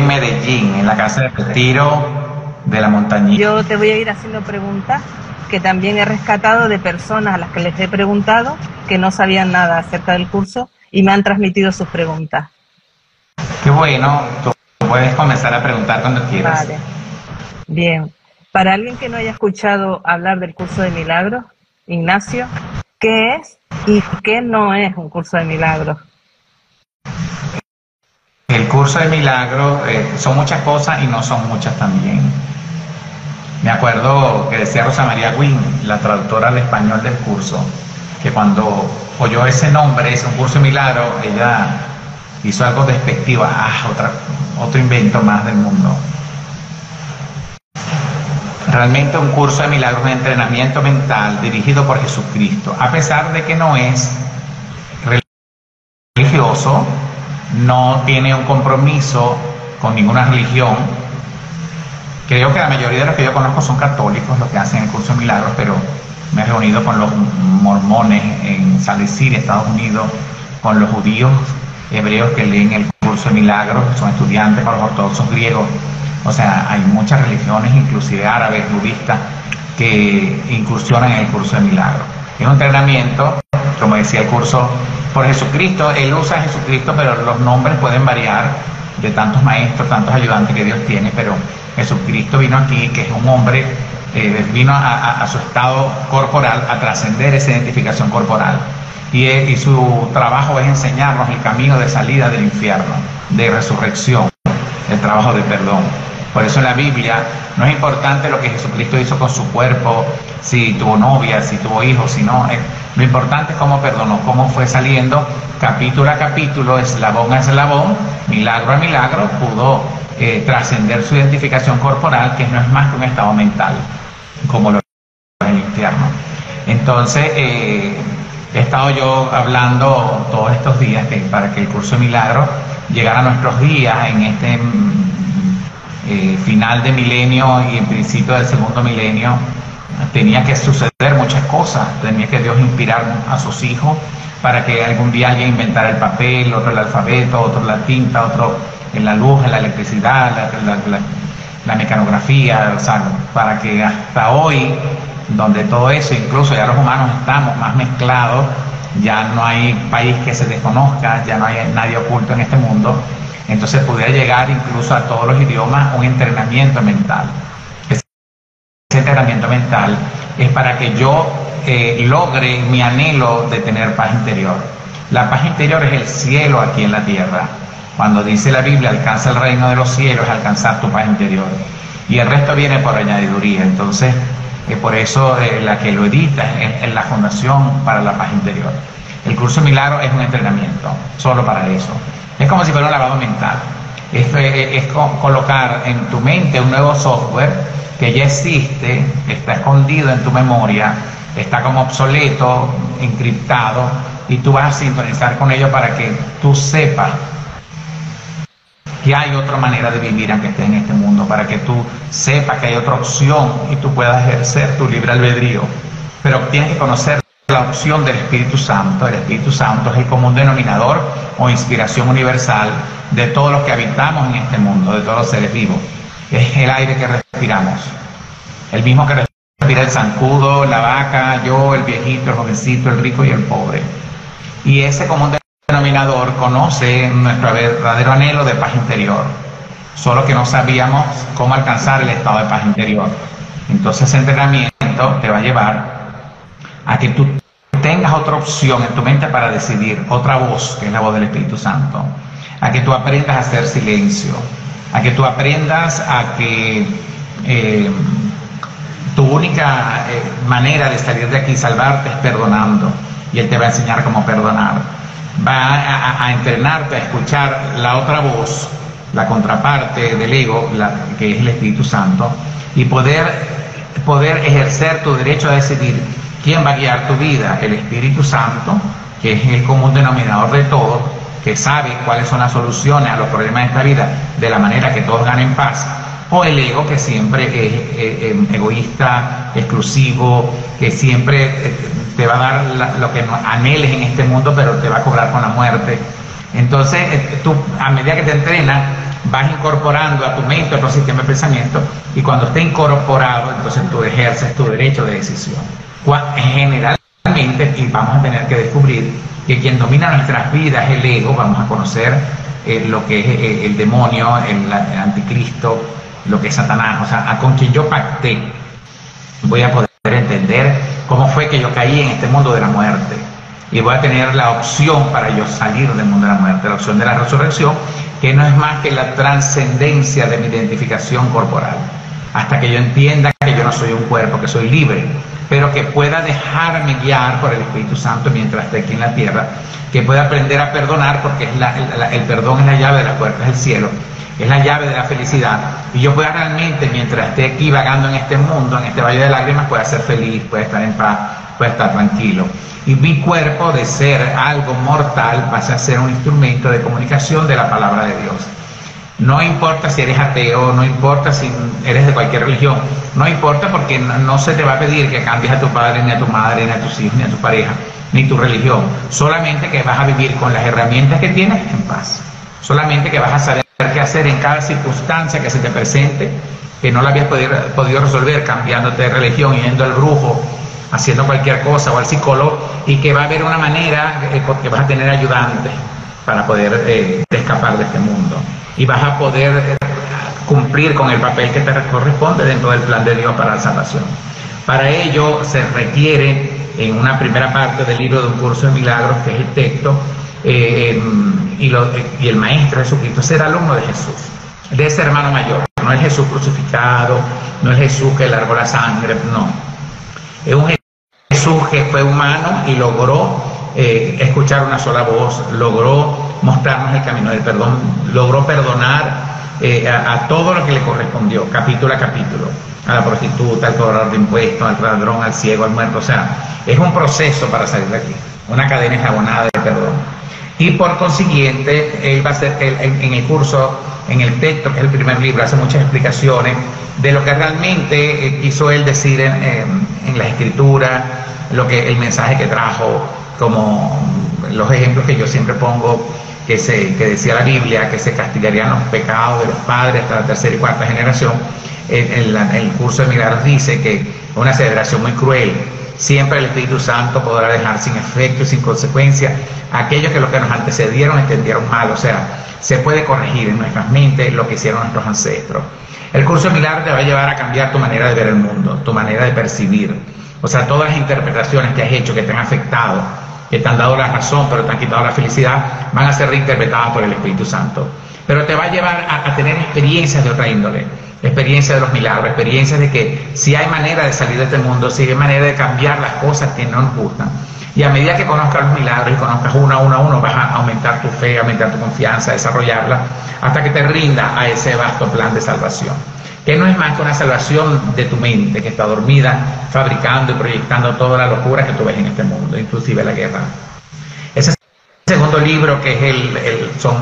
Medellín, en la casa de retiro de la montañita. Yo te voy a ir haciendo preguntas que también he rescatado de personas a las que les he preguntado que no sabían nada acerca del curso y me han transmitido sus preguntas. Qué bueno, tú puedes comenzar a preguntar cuando quieras. Vale. Bien. Para alguien que no haya escuchado hablar del curso de milagros, Ignacio, ¿qué es y qué no es un curso de milagros? El curso de milagros son muchas cosas y no son muchas también. Me acuerdo que decía Rosa María Guin, la traductora al español del curso, que cuando oyó ese nombre, es un curso de milagros, ella hizo algo despectivo, otro invento más del mundo. Realmente un curso de milagros es un entrenamiento mental dirigido por Jesucristo, a pesar de que no es religioso, no tiene un compromiso con ninguna religión. Creo que la mayoría de los que yo conozco son católicos, los que hacen el curso de milagros, pero me he reunido con los mormones en Salt Lake City, Estados Unidos, con los judíos hebreos que leen el curso de milagros, son estudiantes, con los ortodoxos griegos. O sea, hay muchas religiones, inclusive árabes, budistas, que incursionan en el curso de milagros. Es un entrenamiento, como decía el curso, por Jesucristo. Él usa a Jesucristo, pero los nombres pueden variar de tantos maestros, tantos ayudantes que Dios tiene, pero Jesucristo vino aquí, que es un hombre, vino a su estado corporal, a trascender esa identificación corporal. Y su trabajo es enseñarnos el camino de salida del infierno, de resurrección, el trabajo de perdón. Por eso en la Biblia no es importante lo que Jesucristo hizo con su cuerpo, si tuvo novia, si tuvo hijos, sino lo importante es cómo perdonó, cómo fue saliendo capítulo a capítulo, eslabón a eslabón, milagro a milagro, pudo trascender su identificación corporal, que no es más que un estado mental, como lo es el infierno. Entonces, he estado yo hablando todos estos días para que el curso de milagros llegara a nuestros días en este final de milenio y en principio del segundo milenio. Tenía que suceder muchas cosas, tenía que Dios inspirar a sus hijos para que algún día alguien inventara el papel, otro el alfabeto, otro la tinta, otro en la luz, en la electricidad, la mecanografía, o sea, para que hasta hoy, donde todo eso, incluso ya los humanos estamos más mezclados, ya no hay país que se desconozca, ya no hay nadie oculto en este mundo, entonces pudiera llegar incluso a todos los idiomas un entrenamiento mental. Ese entrenamiento mental es para que yo logre mi anhelo de tener paz interior. La paz interior es el cielo aquí en la tierra. Cuando dice la Biblia, alcanza el reino de los cielos, es alcanzar tu paz interior. Y el resto viene por añadiduría. Entonces, por eso la que lo edita es la Fundación para la Paz Interior. El curso de milagros es un entrenamiento, solo para eso. Es como si fuera un lavado mental. Es colocar en tu mente un nuevo software que ya existe, está escondido en tu memoria, está como obsoleto, encriptado, y tú vas a sintonizar con ello para que tú sepas que hay otra manera de vivir aunque estés en este mundo, para que tú sepas que hay otra opción y tú puedas ejercer tu libre albedrío. Pero tienes que conocer la opción del Espíritu Santo. El Espíritu Santo es el común denominador o inspiración universal de todos los que habitamos en este mundo, de todos los seres vivos. Es el aire que respiramos, el mismo que respira el zancudo, la vaca, yo, el viejito, el jovencito, el rico y el pobre. Y ese común denominador conoce nuestro verdadero anhelo de paz interior, solo que no sabíamos cómo alcanzar el estado de paz interior. Entonces ese entrenamiento te va a llevar a que tú tengas otra opción en tu mente para decidir, otra voz, que es la voz del Espíritu Santo, a que tú aprendas a hacer silencio, a que tú aprendas a que tu única manera de salir de aquí y salvarte es perdonando, y Él te va a enseñar cómo perdonar. Va a entrenarte a escuchar la otra voz, la contraparte del ego, que es el Espíritu Santo, y poder ejercer tu derecho a decidir quién va a guiar tu vida, el Espíritu Santo, que es el común denominador de todos, que sabe cuáles son las soluciones a los problemas de esta vida de la manera que todos ganen paz, o el ego, que siempre es egoísta, exclusivo, que siempre te va a dar lo que anheles en este mundo, pero te va a cobrar con la muerte. Entonces tú, a medida que te entrenas, vas incorporando a tu mente otro sistema de pensamiento, y cuando esté incorporado, entonces tú ejerces tu derecho de decisión. Generalmente, y vamos a tener que descubrir que quien domina nuestras vidas es el ego. Vamos a conocer lo que es el demonio, el anticristo, lo que es Satanás. O sea, con quien yo pacté, voy a poder entender cómo fue que yo caí en este mundo de la muerte, y voy a tener la opción para yo salir del mundo de la muerte, la opción de la resurrección, que no es más que la trascendencia de mi identificación corporal, hasta que yo entienda que yo no soy un cuerpo, que soy libre, pero que pueda dejarme guiar por el Espíritu Santo mientras esté aquí en la tierra, que pueda aprender a perdonar, porque es el perdón es la llave de las puertas del cielo, es la llave de la felicidad, y yo pueda realmente, mientras esté aquí vagando en este mundo, en este valle de lágrimas, pueda ser feliz, pueda estar en paz, pueda estar tranquilo. Y mi cuerpo, de ser algo mortal, pasa a ser un instrumento de comunicación de la palabra de Dios. No importa si eres ateo, no importa si eres de cualquier religión, no importa, porque no se te va a pedir que cambies a tu padre, ni a tu madre, ni a tus hijos, ni a tu pareja, ni tu religión. Solamente que vas a vivir con las herramientas que tienes en paz. Solamente que vas a saber qué hacer en cada circunstancia que se te presente, que no la habías podido resolver cambiándote de religión, yendo al brujo, haciendo cualquier cosa, o al psicólogo, y que va a haber una manera, porque vas a tener ayudantes para poder escapar de este mundo, y vas a poder cumplir con el papel que te corresponde dentro del plan de Dios para la salvación. Para ello se requiere, en una primera parte del libro de Un Curso de Milagros, que es el texto, y el Maestro Jesucristo, ser alumno de Jesús, de ese hermano mayor. No es Jesús crucificado, no es Jesús que largó la sangre, no. Es un Jesús que fue humano y logró escuchar una sola voz, logró mostrarnos el camino del perdón, logró perdonar a todo lo que le correspondió, capítulo a capítulo, a la prostituta, al cobrador de impuestos, al ladrón, al ciego, al muerto. O sea, es un proceso para salir de aquí, una cadena enjabonada de perdón. Y por consiguiente, él va a hacer, en el curso, en el texto, que es el primer libro, hace muchas explicaciones de lo que realmente quiso él decir en la escritura, el mensaje que trajo, como los ejemplos que yo siempre pongo, que decía la Biblia, que se castigarían los pecados de los padres hasta la tercera y cuarta generación. El curso de Milagros dice que es una celebración muy cruel. Siempre el Espíritu Santo podrá dejar sin efecto y sin consecuencia aquellos que los que nos antecedieron entendieron mal. O sea, se puede corregir en nuestras mentes lo que hicieron nuestros ancestros. El curso de Milagros te va a llevar a cambiar tu manera de ver el mundo, tu manera de percibir. O sea, todas las interpretaciones que has hecho, que te han afectado, que te han dado la razón, pero te han quitado la felicidad, van a ser reinterpretadas por el Espíritu Santo. Pero te va a llevar a tener experiencias de otra índole, experiencias de los milagros, experiencias de que si hay manera de salir de este mundo, si hay manera de cambiar las cosas que no nos gustan. Y a medida que conozcas los milagros y conozcas uno a uno, vas a aumentar tu fe, aumentar tu confianza, desarrollarla, hasta que te rinda a ese vasto plan de salvación, que no es más que una salvación de tu mente, que está dormida, fabricando y proyectando toda la locura que tú ves en este mundo, inclusive la guerra. Ese segundo libro, que es son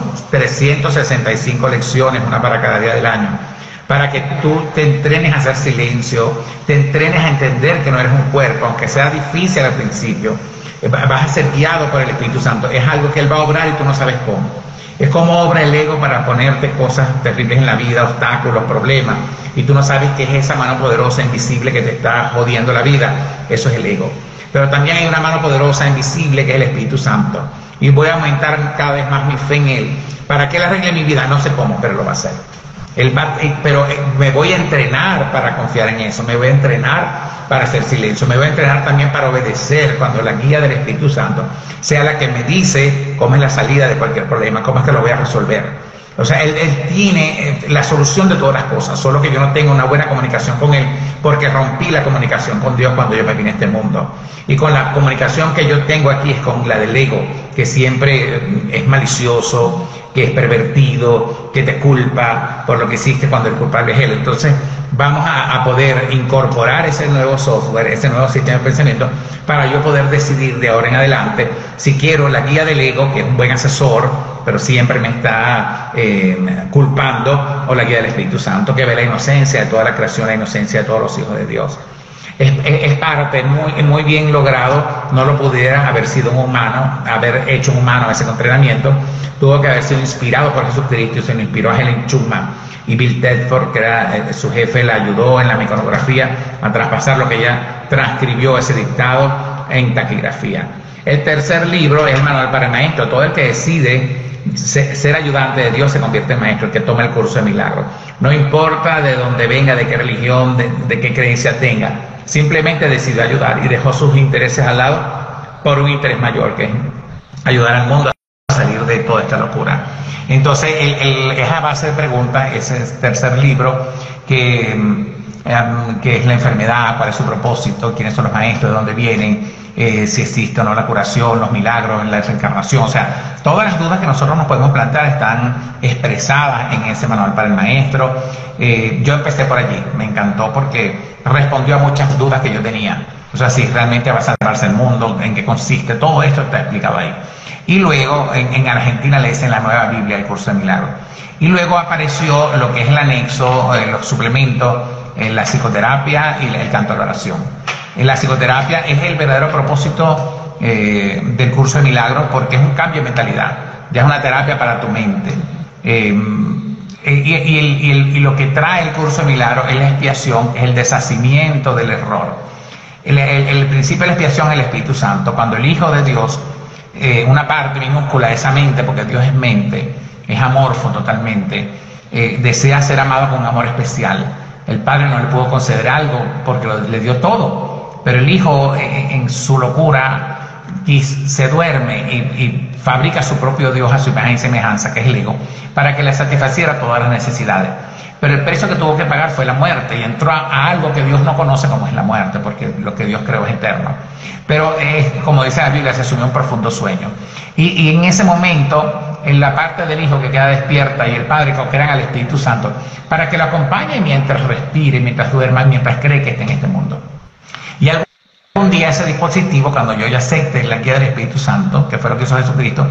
365 lecciones, una para cada día del año, para que tú te entrenes a hacer silencio, te entrenes a entender que no eres un cuerpo, aunque sea difícil al principio, vas a ser guiado por el Espíritu Santo. Es algo que Él va a obrar y tú no sabes cómo. Es como obra el ego para ponerte cosas terribles en la vida, obstáculos, problemas, y tú no sabes qué es esa mano poderosa, invisible, que te está jodiendo la vida. Eso es el ego. Pero también hay una mano poderosa, invisible, que es el Espíritu Santo. Y voy a aumentar cada vez más mi fe en Él, para que Él arregle mi vida. No sé cómo, pero lo va a hacer. Pero me voy a entrenar para confiar en eso, me voy a entrenar para hacer silencio, me voy a entrenar también para obedecer cuando la guía del Espíritu Santo sea la que me dice cómo es la salida de cualquier problema, cómo es que lo voy a resolver. O sea, él tiene la solución de todas las cosas, solo que yo no tengo una buena comunicación con Él, porque rompí la comunicación con Dios cuando yo me vine a este mundo. Y con la comunicación que yo tengo aquí es con la del ego, que siempre es malicioso, que es pervertido, que te culpa por lo que hiciste cuando el culpable es Él. Entonces vamos a poder incorporar ese nuevo software, ese nuevo sistema de pensamiento, para yo poder decidir de ahora en adelante si quiero la guía del ego, que es un buen asesor, pero siempre me está culpando, o la guía del Espíritu Santo, que ve la inocencia de toda la creación, la inocencia de todos los hijos de Dios. Es parte muy bien logrado. No lo pudiera haber sido un humano, haber hecho un humano ese entrenamiento. Tuvo que haber sido inspirado por Jesucristo, y se lo inspiró a Helen Schumann. Y Bill Tedford, que era su jefe, la ayudó en la mecanografía a traspasar lo que ella transcribió, ese dictado en taquigrafía. El tercer libro es el manual para el maestro. Todo el que decide ser ayudante de Dios se convierte en maestro, el que toma el curso de milagros. No importa de dónde venga, de qué religión, de qué creencia tenga, simplemente decidió ayudar y dejó sus intereses al lado por un interés mayor, que es ayudar al mundo a salir de toda esta locura. Entonces, esa base de preguntas, ese tercer libro, que es la enfermedad, cuál es su propósito, quiénes son los maestros, de dónde vienen, si existe o no la curación, los milagros, la reencarnación. O sea, todas las dudas que nosotros nos podemos plantear están expresadas en ese manual para el maestro. Yo empecé por allí, me encantó porque respondió a muchas dudas que yo tenía. O sea, si realmente va a salvarse el mundo, en qué consiste, todo esto está explicado ahí. Y luego en Argentina le dicen la Nueva Biblia, el curso de milagros. Y luego apareció lo que es el anexo, los suplementos, la psicoterapia y el canto de la oración. La psicoterapia es el verdadero propósito del curso de milagros, porque es un cambio de mentalidad, ya es una terapia para tu mente. Y lo que trae el curso de milagros es la expiación, es el deshacimiento del error. El principio de la expiación es el Espíritu Santo. Cuando el Hijo de Dios, una parte minúscula de esa mente, porque Dios es mente, es amorfo totalmente, desea ser amado con un amor especial. El Padre no le pudo conceder algo porque le dio todo, pero el Hijo en su locura se duerme y fabrica su propio Dios a su imagen y semejanza, que es el ego, para que le satisfaciera todas las necesidades. Pero el precio que tuvo que pagar fue la muerte, y entró a algo que Dios no conoce como es la muerte, porque lo que Dios creó es eterno. Pero como dice la Biblia, se asumió un profundo sueño. Y en ese momento, en la parte del Hijo que queda despierta y el Padre cooperan al Espíritu Santo para que lo acompañe mientras respire, mientras duerma, mientras cree que está en este mundo. Y algún día ese dispositivo, cuando yo ya acepte la guía del Espíritu Santo, que fue lo que hizo Jesucristo,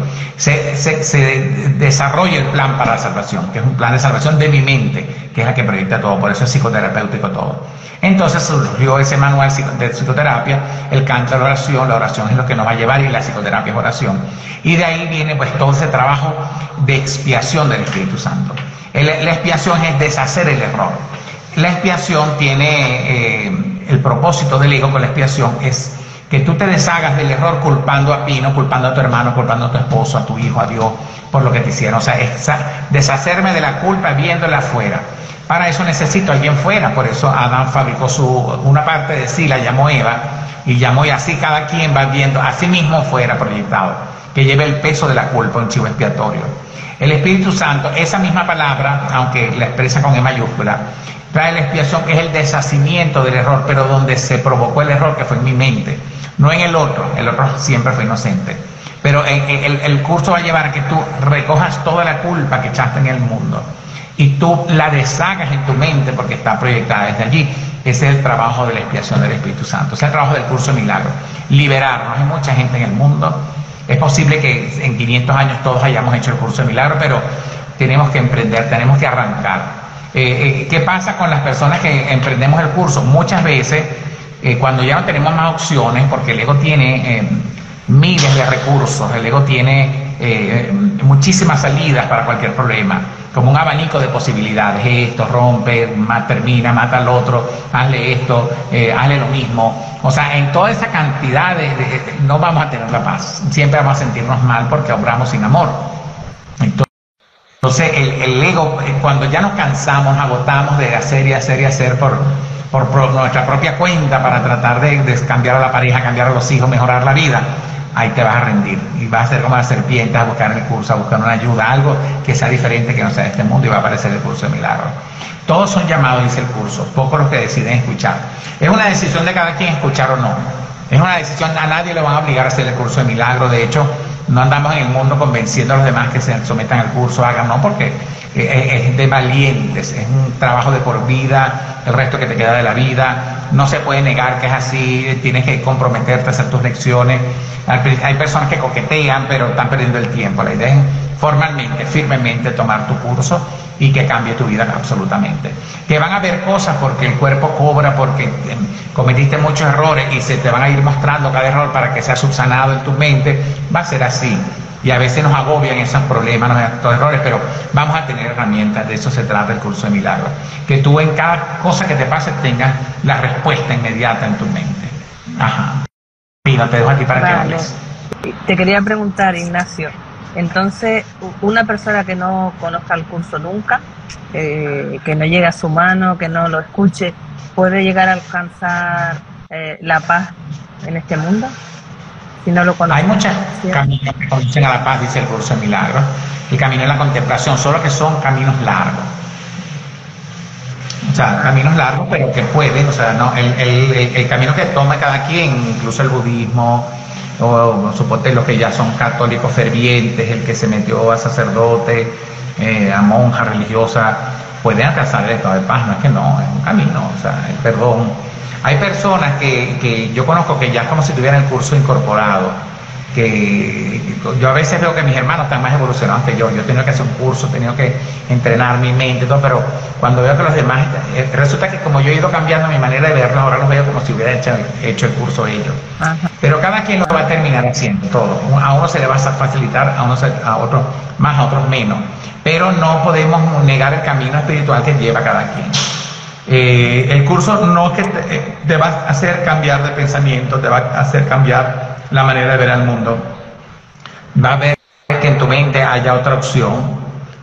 se desarrolla el plan para la salvación, que es un plan de salvación de mi mente, que es la que proyecta todo, por eso es psicoterapéutico todo. Entonces surgió ese manual de psicoterapia, el canto de la oración es lo que nos va a llevar, y la psicoterapia es oración. Y de ahí viene pues todo ese trabajo de expiación del Espíritu Santo. La expiación es deshacer el error. La expiación tiene el propósito del ego con la expiación es que tú te deshagas del error culpando a Pino, culpando a tu hermano, culpando a tu esposo, a tu hijo, a Dios, por lo que te hicieron. O sea, es deshacerme de la culpa viéndola afuera. Para eso necesito a alguien fuera, por eso Adán fabricó una parte de sí, la llamó Eva, y así cada quien va viendo a sí mismo fuera proyectado, que lleve el peso de la culpa, un chivo expiatorio. El Espíritu Santo, esa misma palabra, aunque la expresa con E mayúscula, trae la expiación, que es el deshacimiento del error, pero donde se provocó el error, que fue en mi mente, no en el otro siempre fue inocente. Pero el curso va a llevar a que tú recojas toda la culpa que echaste en el mundo y tú la deshagas en tu mente porque está proyectada desde allí. Ese es el trabajo de la expiación del Espíritu Santo, ese es el trabajo del curso de milagros, liberarnos. Hay mucha gente en el mundo, es posible que en 500 años todos hayamos hecho el curso de milagros, pero tenemos que emprender, tenemos que arrancar. ¿Qué pasa con las personas que emprendemos el curso? Muchas veces, cuando ya no tenemos más opciones, porque el ego tiene miles de recursos, el ego tiene muchísimas salidas para cualquier problema, como un abanico de posibilidades: esto, rompe, termina, mata al otro, hazle esto, hazle lo mismo. O sea, en toda esa cantidad no vamos a tener la paz, siempre vamos a sentirnos mal porque obramos sin amor. Entonces el ego, cuando ya nos cansamos, agotamos de hacer y hacer y hacer por nuestra propia cuenta para tratar de cambiar a la pareja, cambiar a los hijos, mejorar la vida, ahí te vas a rendir y vas a ser como las serpientes, a buscar el curso, a buscar una ayuda, algo que sea diferente, que no sea de este mundo, y va a aparecer el curso de milagros. Todos son llamados, dice el curso, pocos los que deciden escuchar. Es una decisión de cada quien escuchar o no. Es una decisión, a nadie le van a obligar a hacer el curso de milagros. De hecho, no andamos en el mundo convenciendo a los demás que se sometan al curso, hagan, no, porque es de valientes, es un trabajo de por vida, el resto que te queda de la vida. No se puede negar que es así, tienes que comprometerte a hacer tus lecciones. Hay personas que coquetean, pero están perdiendo el tiempo. La idea es formalmente, firmemente tomar tu curso y que cambie tu vida absolutamente. Que van a haber cosas porque el cuerpo cobra, porque cometiste muchos errores y se te van a ir mostrando cada error para que sea subsanado en tu mente, va a ser así. Y a veces nos agobian esos problemas, estos errores, pero vamos a tener herramientas, de eso se trata el curso de milagros. Que tú en cada cosa que te pase tengas la respuesta inmediata en tu mente. Ajá. Mira, te dejo aquí para que hables. Te quería preguntar, Ignacio, entonces, una persona que no conozca el curso nunca, que no llegue a su mano, que no lo escuche, ¿puede llegar a alcanzar la paz en este mundo? Si no lo conoce. Hay muchos caminos que conducen a la paz, dice el curso de milagros. El camino es la contemplación, solo que son caminos largos. O sea, caminos largos, pero que pueden, o sea, no, el camino que toma cada quien, incluso el budismo, o suponte los que ya son católicos fervientes, el que se metió a sacerdote, a monja religiosa, pueden alcanzar el estado de paz. No es que no, es un camino, o sea, el perdón. Hay personas que yo conozco que ya es como si tuvieran el curso incorporado, que yo a veces veo que mis hermanos están más evolucionados que yo he tenido que hacer un curso, he tenido que entrenar mi mente y todo, pero cuando veo que los demás, resulta que como yo he ido cambiando mi manera de verlos, ahora los veo como si hubiera hecho el curso ellos. Ajá. Pero cada quien lo va a terminar haciendo todo, a uno se le va a facilitar, a otros más, a otros menos, pero no podemos negar el camino espiritual que lleva cada quien. El curso no que te va a hacer cambiar de pensamiento, te va a hacer cambiar la manera de ver al mundo. Va a ver que en tu mente haya otra opción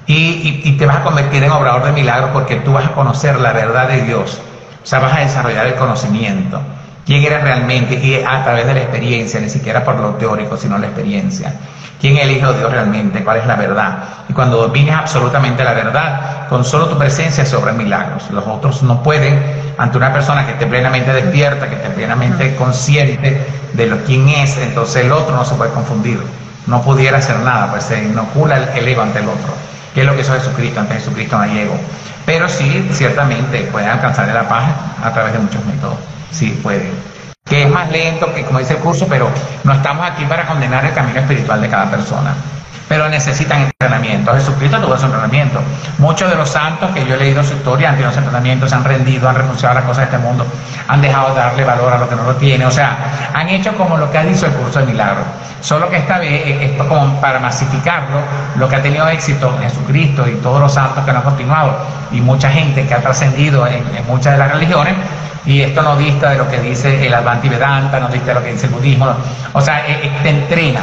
y te vas a convertir en obrador de milagros porque tú vas a conocer la verdad de Dios. O sea, vas a desarrollar el conocimiento. ¿Quién eres realmente? Y a través de la experiencia, ni siquiera por lo teórico, sino la experiencia. ¿Quién es el Hijo de Dios realmente? ¿Cuál es la verdad? Y cuando domines absolutamente la verdad, con solo tu presencia se obran milagros. Los otros no pueden, ante una persona que esté plenamente despierta, que esté plenamente consciente de quién es, entonces el otro no se puede confundir. No pudiera hacer nada, pues se inocula el ego ante el otro. ¿Qué es lo que hizo Jesucristo? Ante Jesucristo no hay ego. Pero sí, ciertamente, pueden alcanzar la paz a través de muchos métodos. Sí, pueden. Que es más lento, que como dice el curso, pero no estamos aquí para condenar el camino espiritual de cada persona. Pero necesitan entrenamiento. Jesucristo tuvo ese entrenamiento. Muchos de los santos que yo he leído su historia han tenido ese entrenamiento, se han rendido, han renunciado a las cosas de este mundo, han dejado de darle valor a lo que no lo tiene. O sea, han hecho como lo que ha dicho el curso de milagros. Solo que esta vez, esto como para masificarlo, lo que ha tenido éxito Jesucristo y todos los santos que han continuado, y mucha gente que ha trascendido en muchas de las religiones. Y esto no dista de lo que dice el Advaita Vedanta, no dista de lo que dice el budismo, no. O sea, te entrena.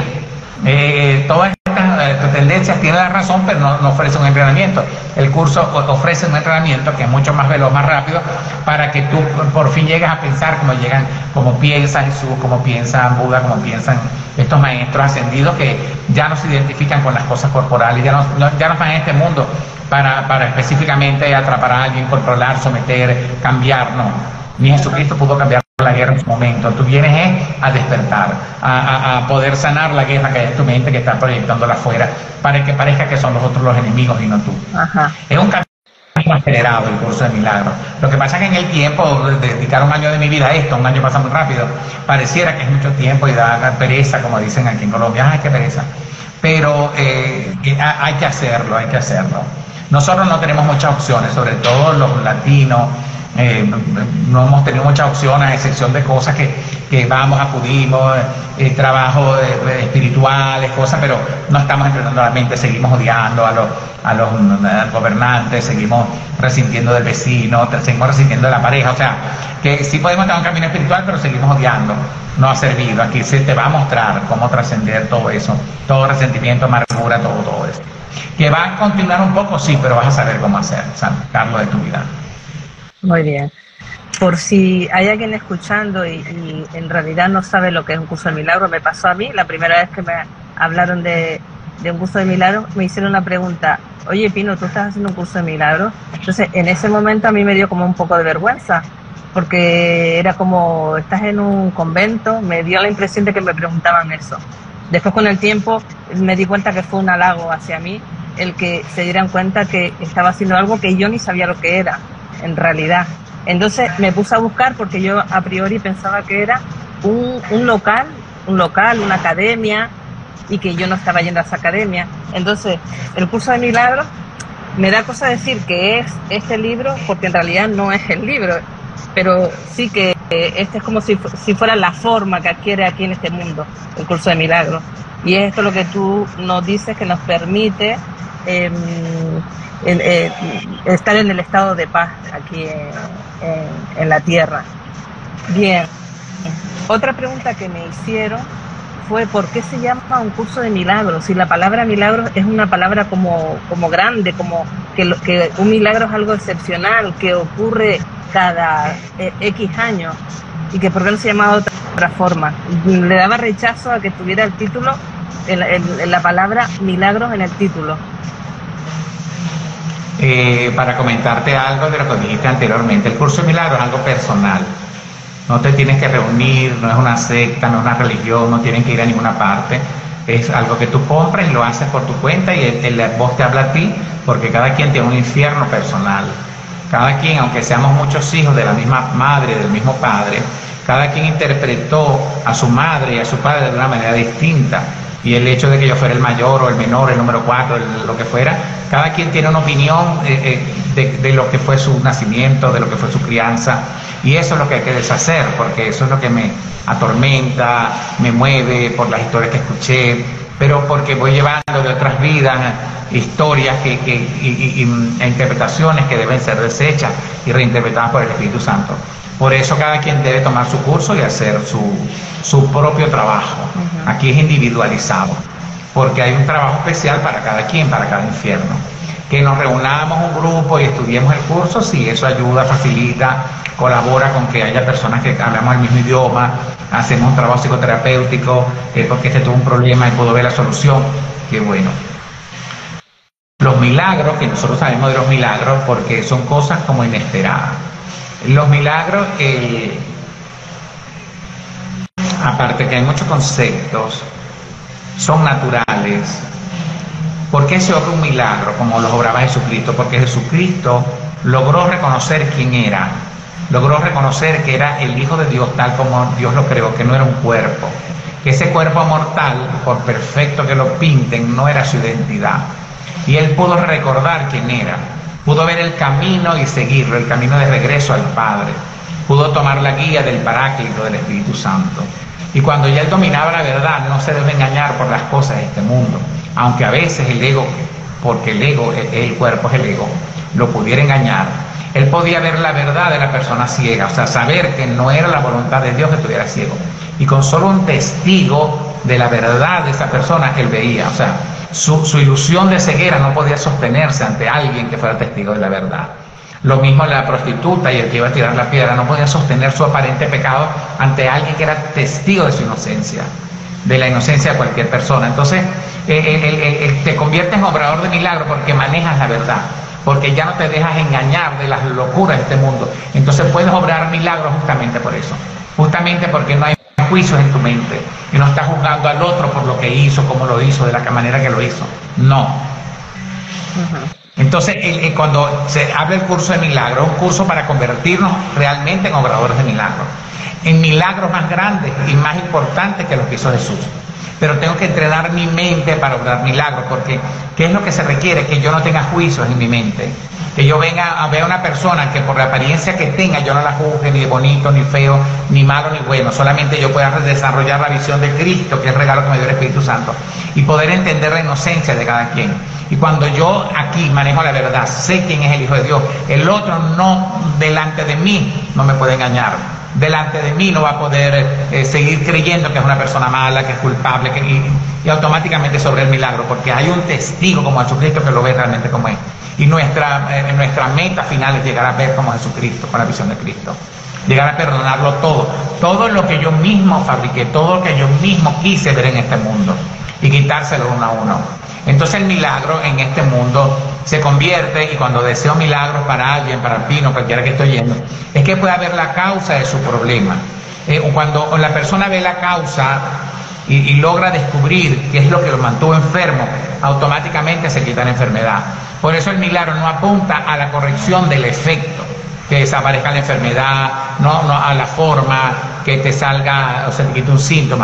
Todas estas tendencias tienen la razón, pero no ofrece un entrenamiento. El curso ofrece un entrenamiento que es mucho más veloz, más rápido, para que tú por fin llegues a pensar como piensa Jesús, como piensa Buda, como piensan estos maestros ascendidos que ya no se identifican con las cosas corporales, ya no están en este mundo para específicamente atrapar a alguien, controlar, someter, cambiar, no. Ni Jesucristo pudo cambiar la guerra en su momento. Tú vienes a despertar, a poder sanar la guerra que hay en tu mente, que está proyectándola afuera, para que parezca que son los otros los enemigos y no tú. Ajá. Es un camino acelerado el curso de milagros. Lo que pasa es que en el tiempo, de dedicar un año de mi vida a esto, un año pasa muy rápido, pareciera que es mucho tiempo y da pereza, como dicen aquí en Colombia, ¡ay, qué pereza! Pero hay que hacerlo, hay que hacerlo. Nosotros no tenemos muchas opciones, sobre todo los latinos. No hemos tenido muchas opciones, a excepción de cosas que vamos, acudimos, trabajos espirituales, cosas, pero no estamos entrenando la mente, seguimos odiando a los gobernantes, seguimos resintiendo del vecino, seguimos resintiendo de la pareja. O sea, que sí podemos estar en un camino espiritual, pero seguimos odiando. No ha servido. Aquí se te va a mostrar cómo trascender todo eso, todo resentimiento, amargura, todo eso. Que va a continuar un poco, sí, pero vas a saber cómo hacer, sacarlo de tu vida. Muy bien. Por si hay alguien escuchando y en realidad no sabe lo que es un curso de milagros, me pasó a mí, la primera vez que me hablaron de un curso de milagros, me hicieron la pregunta, oye Pino, ¿tú estás haciendo un curso de milagros? Entonces, en ese momento a mí me dio como un poco de vergüenza, porque era como, estás en un convento, me dio la impresión de que me preguntaban eso. Después, con el tiempo, me di cuenta que fue un halago hacia mí, el que se dieran cuenta que estaba haciendo algo que yo ni sabía lo que era, en realidad. Entonces me puse a buscar porque yo a priori pensaba que era un local, una academia, y que yo no estaba yendo a esa academia. Entonces, el curso de milagros me da cosa decir que es este libro, porque en realidad no es el libro, pero sí que este es como si fuera la forma que adquiere aquí en este mundo, el curso de milagros. Y es esto lo que tú nos dices, que nos permite estar en el estado de paz aquí en la tierra. Bien, otra pregunta que me hicieron fue ¿por qué se llama un curso de milagros? Si la palabra milagros es una palabra como grande, como que un milagro es algo excepcional, que ocurre cada X años, y que por qué no se llamaba de otra forma. Le daba rechazo a que tuviera el título, la palabra milagros en el título. Para comentarte algo de lo que dijiste anteriormente, el curso de milagros es algo personal. No te tienes que reunir, no es una secta, no es una religión, no tienen que ir a ninguna parte. Es algo que tú compras y lo haces por tu cuenta, y voz te habla a ti, porque cada quien tiene un infierno personal. Cada quien, aunque seamos muchos hijos de la misma madre, del mismo padre, cada quien interpretó a su madre y a su padre de una manera distinta. Y el hecho de que yo fuera el mayor o el menor, el número 4, lo que fuera, cada quien tiene una opinión de lo que fue su nacimiento, de lo que fue su crianza, y eso es lo que hay que deshacer, porque eso es lo que me atormenta, me mueve por las historias que escuché, pero porque voy llevando de otras vidas historias e interpretaciones que deben ser deshechas y reinterpretadas por el Espíritu Santo. Por eso cada quien debe tomar su curso y hacer su propio trabajo. Aquí es individualizado, porque hay un trabajo especial para cada quien, para cada infierno. Que nos reunamos un grupo y estudiemos el curso, sí, eso ayuda, facilita, colabora con que haya personas que hablamos el mismo idioma, hacemos un trabajo psicoterapéutico, porque este tuvo un problema y pudo ver la solución. Qué bueno. Los milagros, que nosotros sabemos de los milagros porque son cosas como inesperadas. Los milagros, aparte que hay muchos conceptos, son naturales. ¿Por qué se obra un milagro como los obraba Jesucristo? Porque Jesucristo logró reconocer quién era, logró reconocer que era el Hijo de Dios tal como Dios lo creó, que no era un cuerpo, que ese cuerpo mortal, por perfecto que lo pinten, no era su identidad. Y él pudo recordar quién era, pudo ver el camino y seguirlo, el camino de regreso al Padre, pudo tomar la guía del Paráclito, del Espíritu Santo. Y cuando ya él dominaba la verdad, no se debe engañar por las cosas de este mundo, aunque a veces el ego, porque el ego, el cuerpo es el ego, lo pudiera engañar. Él podía ver la verdad de la persona ciega, o sea, saber que no era la voluntad de Dios que estuviera ciego. Y con solo un testigo de la verdad de esa persona, él veía, o sea, su ilusión de ceguera no podía sostenerse ante alguien que fuera testigo de la verdad. Lo mismo la prostituta y el que iba a tirar la piedra no podía sostener su aparente pecado ante alguien que era testigo de su inocencia, de la inocencia de cualquier persona. Entonces, te conviertes en obrador de milagros porque manejas la verdad, porque ya no te dejas engañar de las locuras de este mundo. Entonces puedes obrar milagros justamente por eso, justamente porque no hay juicios en tu mente y no estás juzgando al otro por lo que hizo, cómo lo hizo, de la manera que lo hizo. No. Entonces, cuando se habla del curso de milagros, un curso para convertirnos realmente en obradores de milagros, en milagros más grandes y más importantes que los que hizo Jesús. Pero tengo que entrenar mi mente para obrar milagros, porque ¿qué es lo que se requiere? Que yo no tenga juicios en mi mente, que yo venga a ver a una persona que por la apariencia que tenga yo no la juzgue ni de bonito, ni feo, ni malo, ni bueno, solamente yo pueda desarrollar la visión de Cristo, que es el regalo que me dio el Espíritu Santo, y poder entender la inocencia de cada quien. Y cuando yo aquí manejo la verdad, sé quién es el Hijo de Dios, el otro no, delante de mí, no me puede engañar. Delante de mí no va a poder seguir creyendo que es una persona mala, que es culpable, y automáticamente sobre el milagro, porque hay un testigo como Jesucristo que lo ve realmente como es. Y nuestra meta final es llegar a ver como Jesucristo, con la visión de Cristo. Llegar a perdonarlo todo lo que yo mismo fabriqué, todo lo que yo mismo quise ver en este mundo, y quitárselo uno a uno. Entonces el milagro en este mundo se convierte, y cuando deseo milagros para alguien, para Pino, cualquiera que estoy yendo, es que pueda ver la causa de su problema. Cuando la persona ve la causa y logra descubrir qué es lo que lo mantuvo enfermo, automáticamente se quita la enfermedad. Por eso el milagro no apunta a la corrección del efecto, que desaparezca la enfermedad, no a la forma, que te salga o se te quite un síntoma.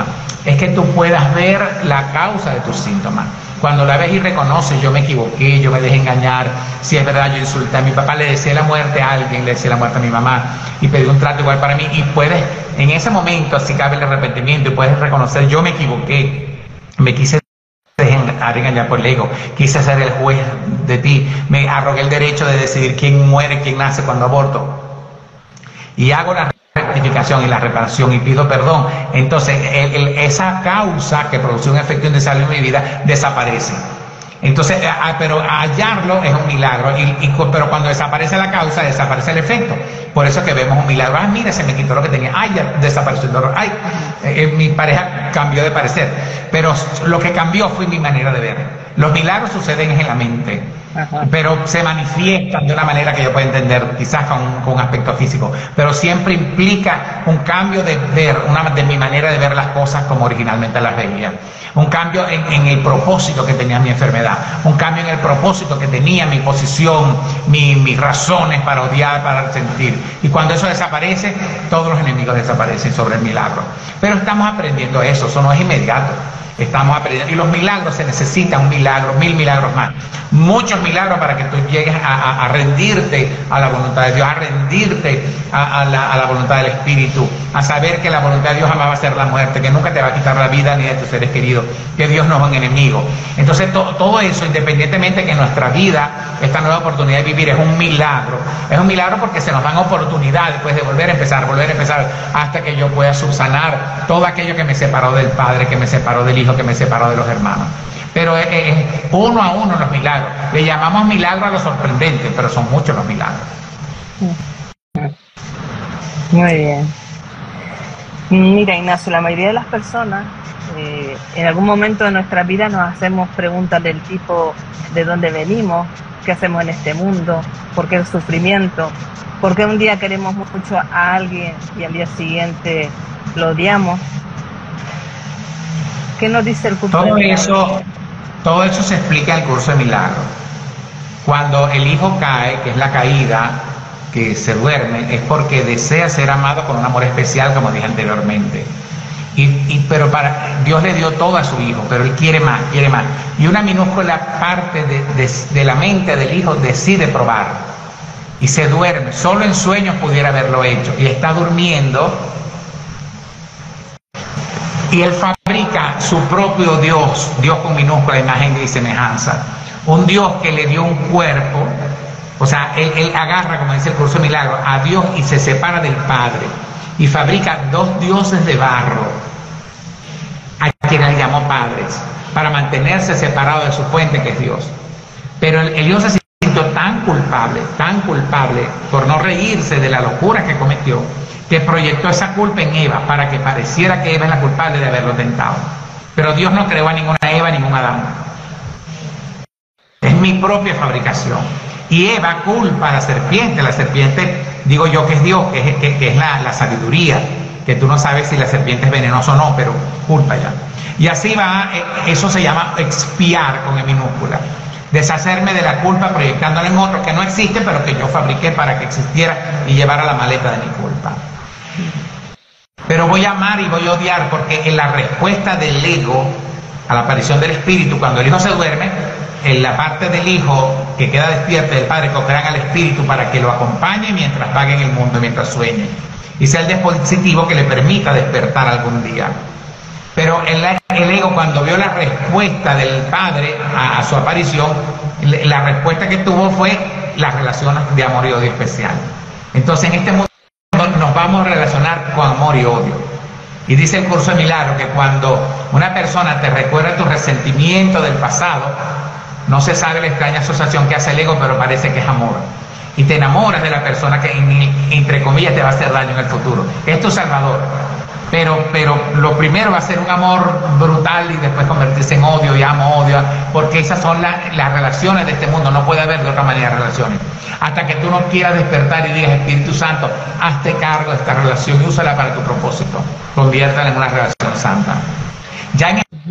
es que tú puedas ver la causa de tus síntomas. Cuando la ves y reconoces, yo me equivoqué, yo me dejé engañar, si es verdad, yo insulté a mi papá, le deseé la muerte a alguien, le deseé la muerte a mi mamá y pedí un trato igual para mí, y puedes, en ese momento, así cabe el arrepentimiento y puedes reconocer, yo me equivoqué, me quise dejar engañar por el ego, quise ser el juez de ti, me arrogué el derecho de decidir quién muere, quién nace cuando aborto, y hago la rectificación y la reparación y pido perdón. Entonces esa causa que produjo un efecto indeseable en mi vida desaparece. Entonces, pero hallarlo es un milagro, pero cuando desaparece la causa, desaparece el efecto. Por eso que vemos un milagro. Ah, mira, se me quitó lo que tenía. Ay, ya desapareció el dolor. Ay, mi pareja cambió de parecer. Pero lo que cambió fue mi manera de ver. Los milagros suceden en la mente, pero se manifiestan de una manera que yo puedo entender, quizás con un aspecto físico, pero siempre implica un cambio de ver, de mi manera de ver las cosas como originalmente las veía. Un cambio en el propósito que tenía mi enfermedad, un cambio en el propósito que tenía mi posición, mis razones para odiar, para sentir. Y cuando eso desaparece, todos los enemigos desaparecen sobre el milagro. Pero estamos aprendiendo eso no es inmediato. Estamos aprendiendo, y los milagros se necesitan, un milagro, 1000 milagros más, muchos milagros para que tú llegues a rendirte a la voluntad de Dios, a rendirte a la voluntad del Espíritu, a saber que la voluntad de Dios jamás va a ser la muerte, que nunca te va a quitar la vida ni de tus seres queridos, que Dios no es un enemigo. Entonces todo eso, independientemente de que nuestra vida, esta nueva oportunidad de vivir es un milagro porque se nos dan oportunidades pues, de volver a empezar hasta que yo pueda subsanar todo aquello que me separó del Padre, que me separó del Hijo, que me separó de los hermanos. Pero es uno a uno los milagros. Le llamamos milagro a lo sorprendente, pero son muchos los milagros. Muy bien. Mira, Ignacio, la mayoría de las personas en algún momento de nuestra vida nos hacemos preguntas del tipo ¿de dónde venimos? ¿Qué hacemos en este mundo? ¿Por qué el sufrimiento? ¿Por qué un día queremos mucho a alguien y al día siguiente lo odiamos? ¿Qué nos dice el curso de milagros? Todo eso se explica en el curso de milagros. Cuando el hijo cae, que es la caída, que se duerme, es porque desea ser amado con un amor especial, como dije anteriormente. Pero Dios le dio todo a su hijo, pero él quiere más, quiere más. Y una minúscula parte de la mente del hijo decide probar. Y se duerme. Solo en sueños pudiera haberlo hecho. Y está durmiendo. Y él fabrica su propio Dios, Dios con minúscula, imagen y semejanza. Un Dios que le dio un cuerpo, o sea, él agarra, como dice el curso de milagros, a Dios y se separa del Padre. Y fabrica dos dioses de barro, a quienes le llamó padres, para mantenerse separado de su fuente que es Dios. Pero el Dios se sintió tan culpable por no reírse de la locura que cometió, que proyectó esa culpa en Eva para que pareciera que Eva es la culpable de haberlo tentado. Pero Dios no creó a ninguna Eva, ningún Adán. Es mi propia fabricación. Y Eva culpa a la serpiente, digo yo que es Dios, que es la sabiduría, que tú no sabes si la serpiente es venenosa o no, pero culpa ya. Y así va, eso se llama expiar con E minúscula. Deshacerme de la culpa proyectándola en otro que no existe, pero que yo fabriqué para que existiera y llevara la maleta de mi culpa. Pero voy a amar y voy a odiar, porque en la respuesta del ego a la aparición del espíritu, cuando el hijo se duerme, en la parte del hijo que queda despierta del padre, cogerán al espíritu para que lo acompañe mientras vague en el mundo, mientras sueñe, y sea el dispositivo que le permita despertar algún día. Pero el ego, cuando vio la respuesta del padre a su aparición, la respuesta que tuvo fue las relaciones de amor y odio especial. Entonces en este mundo nos vamos a relacionar con amor y odio. Y dice el curso de milagros que cuando una persona te recuerda tu resentimiento del pasado, no se sabe la extraña asociación que hace el ego, pero parece que es amor. Y te enamoras de la persona que, entre comillas, te va a hacer daño en el futuro. Es tu salvador. Pero lo primero va a ser un amor brutal y después convertirse en odio y odio, porque esas son las relaciones de este mundo. No puede haber de otra manera relaciones. Hasta que tú no quieras despertar y digas, Espíritu Santo, hazte cargo de esta relación y úsala para tu propósito. Conviértala en una relación santa. Ya en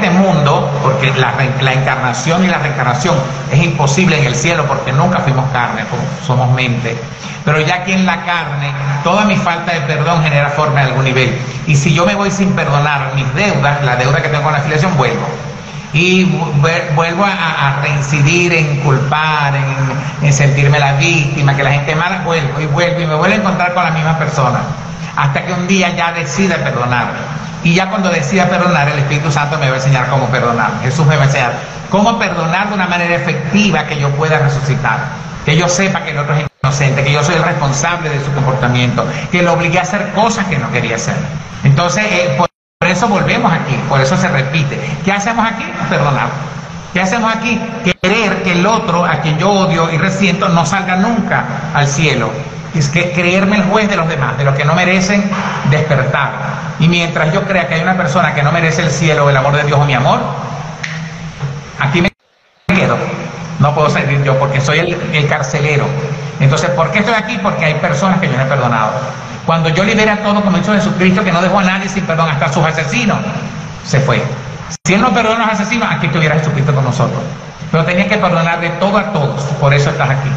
este mundo, porque la encarnación y la reencarnación es imposible en el cielo porque nunca fuimos carne, somos mente. Pero ya aquí en la carne, toda mi falta de perdón genera forma en algún nivel. Y si yo me voy sin perdonar mis deudas, la deuda que tengo con la afiliación, vuelvo. Y vuelvo a reincidir en culpar, en sentirme la víctima, que la gente mala, vuelvo y me vuelvo a encontrar con la misma persona. Hasta que un día ya decida perdonar. Y ya cuando decida perdonar, el Espíritu Santo me va a enseñar cómo perdonar. Jesús me va a enseñar cómo perdonar de una manera efectiva que yo pueda resucitar. Que yo sepa que el otro es inocente, que yo soy el responsable de su comportamiento, que lo obligué a hacer cosas que no quería hacer. Entonces, por eso volvemos aquí, por eso se repite. ¿Qué hacemos aquí? Perdonar. ¿Qué hacemos aquí? Querer que el otro, a quien yo odio y resiento, no salga nunca al cielo. Es que creerme el juez de los demás, de los que no merecen despertar. Y mientras yo crea que hay una persona que no merece el cielo, el amor de Dios o mi amor, aquí me quedo. No puedo salir yo porque soy el carcelero. Entonces, ¿por qué estoy aquí? Porque hay personas que yo no he perdonado. Cuando yo liberé a todo, como hizo Jesucristo, que no dejó a nadie sin perdón, hasta a sus asesinos, se fue. Si Él no perdona a los asesinos, aquí estuviera Jesucristo con nosotros. Pero tenía que perdonar de todo a todos. Por eso estás aquí.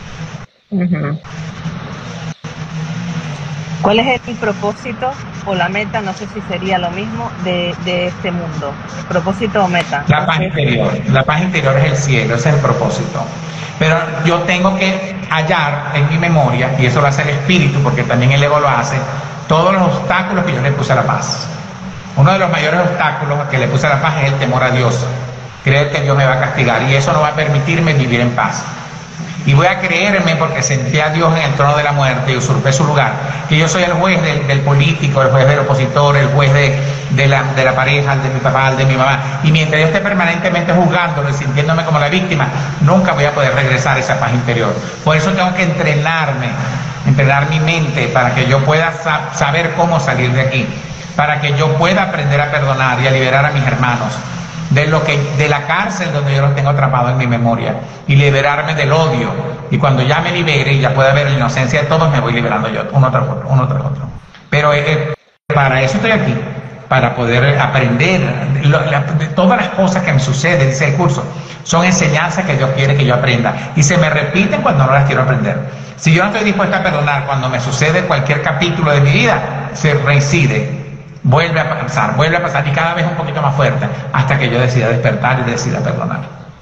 ¿Cuál es el propósito o la meta? No sé si sería lo mismo de este mundo. ¿Propósito o meta? La paz interior. La paz interior es el cielo, ese es el propósito. Pero yo tengo que hallar en mi memoria, y eso lo hace el espíritu, porque también el ego lo hace, todos los obstáculos que yo le puse a la paz. Uno de los mayores obstáculos que le puse a la paz es el temor a Dios. Creer que Dios me va a castigar, y eso no va a permitirme vivir en paz. Y voy a creerme, porque senté a Dios en el trono de la muerte y usurpé su lugar, que yo soy el juez del político, el juez del opositor, el juez de la pareja, el de mi papá, el de mi mamá. Y mientras yo esté permanentemente juzgándolo y sintiéndome como la víctima, nunca voy a poder regresar a esa paz interior. Por eso tengo que entrenar mi mente para que yo pueda saber cómo salir de aquí, para que yo pueda aprender a perdonar y a liberar a mis hermanos de la cárcel donde yo los tengo atrapados en mi memoria, y liberarme del odio. Y cuando ya me libere y ya pueda ver la inocencia de todos, me voy liberando yo, uno tras otro. Pero para eso estoy aquí, para poder aprender de todas las cosas que me suceden, dice el curso. Son enseñanzas que Dios quiere que yo aprenda, y se me repiten cuando no las quiero aprender. Si yo no estoy dispuesta a perdonar cuando me sucede cualquier capítulo de mi vida, se reincide. Vuelve a pasar, y cada vez un poquito más fuerte, hasta que yo decida despertar y decida perdonar.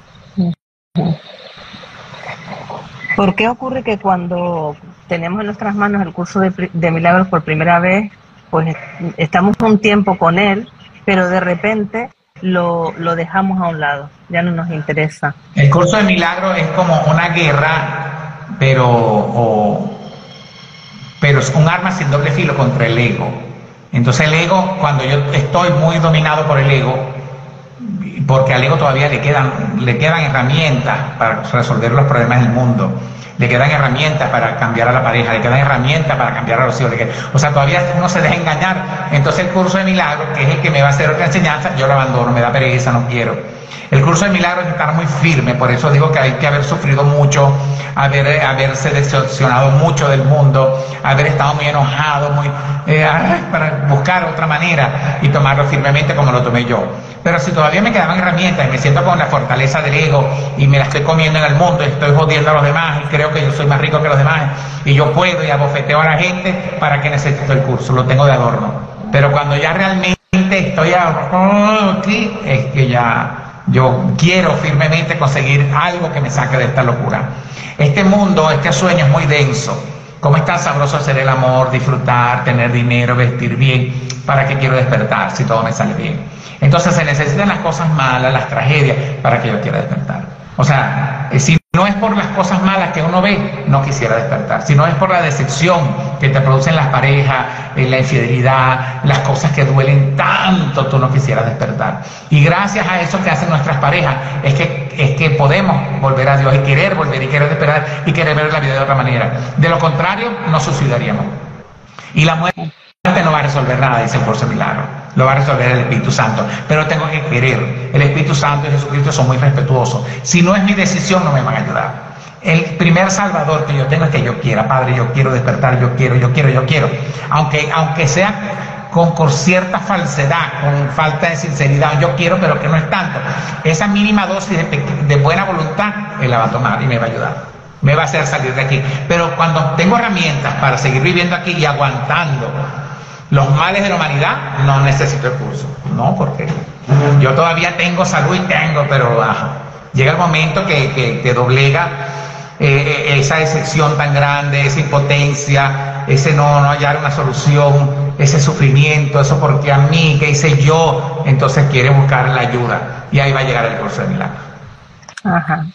¿Por qué ocurre que cuando tenemos en nuestras manos el curso de milagros por primera vez, pues estamos un tiempo con él, pero de repente lo dejamos a un lado, ya no nos interesa? El curso de milagros es como una guerra, pero es un arma sin doble filo contra el ego. Entonces el ego, cuando yo estoy muy dominado por el ego, porque al ego todavía le quedan herramientas para resolver los problemas del mundo, le quedan herramientas para cambiar a la pareja, le quedan herramientas para cambiar a los hijos, o sea, todavía uno se deja engañar. Entonces el curso de milagros, que es el que me va a hacer otra enseñanza, yo lo abandono, me da pereza, no quiero. El curso de milagros es estar muy firme, por eso digo que hay que haber sufrido mucho, haberse decepcionado mucho del mundo, haber estado muy enojado, para buscar otra manera y tomarlo firmemente como lo tomé yo. Pero si todavía me quedaban herramientas y me siento con la fortaleza del ego y me la estoy comiendo en el mundo y estoy jodiendo a los demás y creo que yo soy más rico que los demás y yo puedo y abofeteo a la gente, ¿para qué necesito el curso? Lo tengo de adorno. Pero cuando ya realmente estoy aquí, es que ya yo quiero firmemente conseguir algo que me saque de esta locura. Este mundo, este sueño es muy denso. ¿Cómo es tan sabroso hacer el amor, disfrutar, tener dinero, vestir bien? ¿Para qué quiero despertar si todo me sale bien? Entonces se necesitan las cosas malas, las tragedias, para que yo quiera despertar. O sea, si no es por las cosas malas que uno ve, no quisiera despertar. Si no es por la decepción que te producen las parejas, la infidelidad, las cosas que duelen tanto, tú no quisieras despertar. Y gracias a eso que hacen nuestras parejas, es que podemos volver a Dios y querer volver y querer despertar y querer ver la vida de otra manera. De lo contrario, nos suicidaríamos. Y la muerte no va a resolver nada, dice el curso de milagros. Lo va a resolver el Espíritu Santo. Pero tengo que querer. El Espíritu Santo y Jesucristo son muy respetuosos. Si no es mi decisión, no me van a ayudar. El primer salvador que yo tengo es que yo quiera. Padre, yo quiero despertar, yo quiero. Aunque sea con cierta falsedad, con falta de sinceridad, yo quiero pero que no es tanto, esa mínima dosis de buena voluntad, él la va a tomar y me va a ayudar, me va a hacer salir de aquí. Pero cuando tengo herramientas para seguir viviendo aquí y aguantando los males de la humanidad, no necesito el curso, no, porque yo todavía tengo salud y tengo, pero llega el momento que te doblega esa decepción tan grande, esa impotencia, ese no hallar una solución, ese sufrimiento, eso porque a mí, ¿qué hice yo? Entonces quiere buscar la ayuda y ahí va a llegar el curso de milagros. Ajá.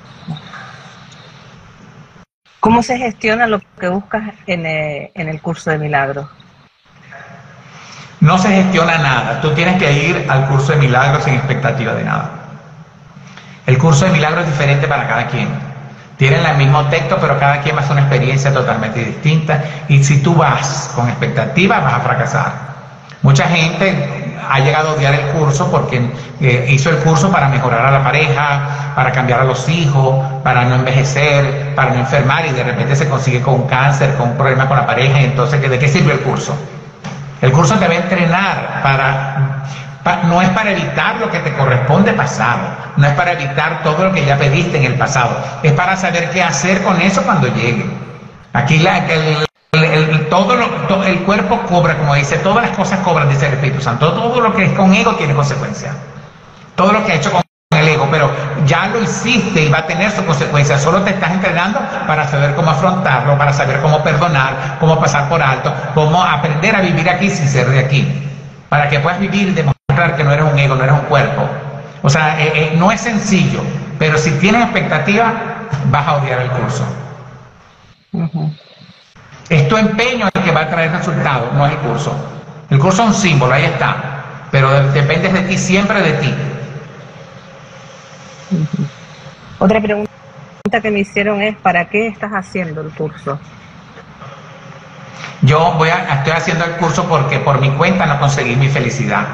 ¿Cómo se gestiona lo que buscas en el curso de milagros? No se gestiona nada, tú tienes que ir al curso de milagros sin expectativa de nada. El curso de milagros es diferente para cada quien. Tienen el mismo texto, pero cada quien va a hacer una experiencia totalmente distinta. Y si tú vas con expectativas, vas a fracasar. Mucha gente ha llegado a odiar el curso porque hizo el curso para mejorar a la pareja, para cambiar a los hijos, para no envejecer, para no enfermar, y de repente se consigue con un cáncer, con un problema con la pareja, y entonces ¿de qué sirve el curso? El curso te va a entrenar no es para evitar lo que te corresponde pasado, no es para evitar todo lo que ya pediste en el pasado, es para saber qué hacer con eso cuando llegue. Aquí el cuerpo cobra, como dice, todas las cosas cobran, dice el Espíritu Santo. Todo lo que es con ego tiene consecuencias. Todo lo que ha hecho con el ego, pero ya lo hiciste y va a tener sus consecuencias. Solo te estás entrenando para saber cómo afrontarlo, para saber cómo perdonar, cómo pasar por alto, cómo aprender a vivir aquí sin ser de aquí, para que puedas vivir y demostrar que no eres un ego, no eres un cuerpo. O sea, no es sencillo, pero si tienes expectativa, vas a odiar el curso. Es tu empeño el que va a traer resultados, no es el curso. El curso es un símbolo, ahí está, pero dependes de ti, siempre de ti. Otra pregunta que me hicieron es, ¿para qué estás haciendo el curso? Yo estoy haciendo el curso porque por mi cuenta no conseguí mi felicidad.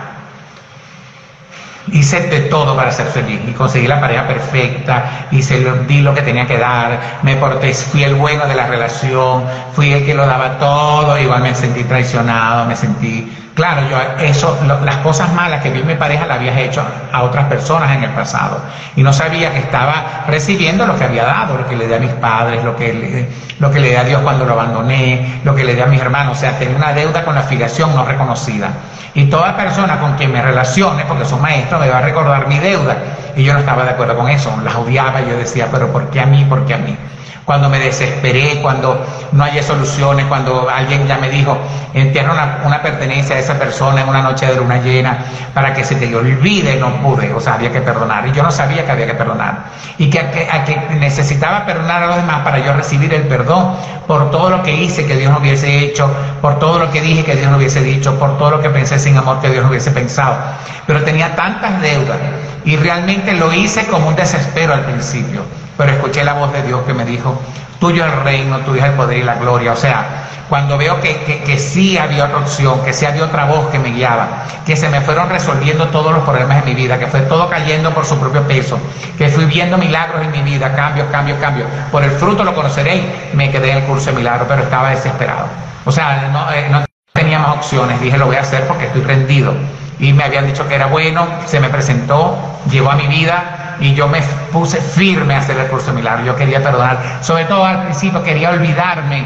Hice de todo para ser feliz y conseguí la pareja perfecta, di lo que tenía que dar, me porté, fui el bueno de la relación, fui el que lo daba todo, igual me sentí traicionado, claro, las cosas malas que vi en mi pareja las había hecho a otras personas en el pasado y no sabía que estaba recibiendo lo que había dado, lo que le di a mis padres, lo que le di a Dios cuando lo abandoné, lo que le di a mis hermanos. O sea, tenía una deuda con la filiación no reconocida. Y toda persona con quien me relacione, porque son maestros, me va a recordar mi deuda. Y yo no estaba de acuerdo con eso, las odiaba. Yo decía, pero ¿por qué a mí? ¿Por qué a mí? Cuando me desesperé, cuando no hallé soluciones, cuando alguien ya me dijo, entierra una pertenencia a esa persona en una noche de luna llena para que se te olvide, no pude. O sea, había que perdonar. Y yo no sabía que había que perdonar. Y que necesitaba perdonar a los demás para yo recibir el perdón por todo lo que hice que Dios no hubiese hecho, por todo lo que dije que Dios no hubiese dicho, por todo lo que pensé sin amor que Dios no hubiese pensado. Pero tenía tantas deudas y realmente lo hice como un desespero al principio. Pero escuché la voz de Dios que me dijo, tuyo es el reino, tuyo es el poder y la gloria. O sea, cuando veo que sí había otra opción, que sí había otra voz que me guiaba, que se me fueron resolviendo todos los problemas de mi vida, que fue todo cayendo por su propio peso, que fui viendo milagros en mi vida, cambios, por el fruto lo conoceréis, me quedé en el curso de milagros, pero estaba desesperado. O sea, no tenía más opciones, dije lo voy a hacer porque estoy rendido. Y me habían dicho que era bueno, se me presentó, llegó a mi vida y yo me puse firme a hacer el curso de milagros. Yo quería perdonar, sobre todo al principio quería olvidarme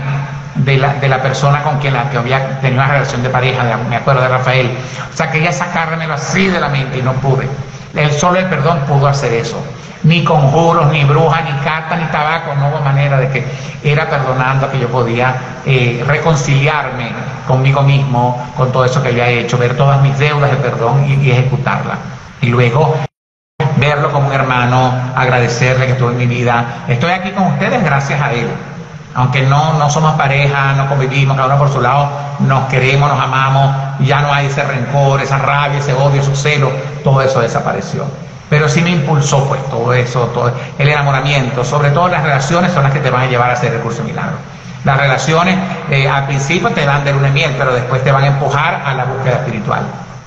de la persona con quien que había tenido una relación de pareja, me acuerdo de Rafael. O sea, quería sacármelo así de la mente y no pude. Solo el perdón pudo hacer eso. Ni conjuros, ni brujas, ni cartas, ni tabaco, no hubo manera de que era perdonando que yo podía reconciliarme conmigo mismo, con todo eso que había hecho, ver todas mis deudas de perdón y ejecutarla. Y luego verlo como un hermano, agradecerle que estuvo en mi vida. Estoy aquí con ustedes gracias a él. Aunque no somos pareja, no convivimos, cada uno por su lado, nos queremos, nos amamos, ya no hay ese rencor, esa rabia, ese odio, ese celo, todo eso desapareció. Pero sí me impulsó pues todo eso, todo el enamoramiento, sobre todo las relaciones son las que te van a llevar a hacer el curso de milagros. Las relaciones al principio te dan de luna y miel, pero después te van a empujar a la búsqueda espiritual.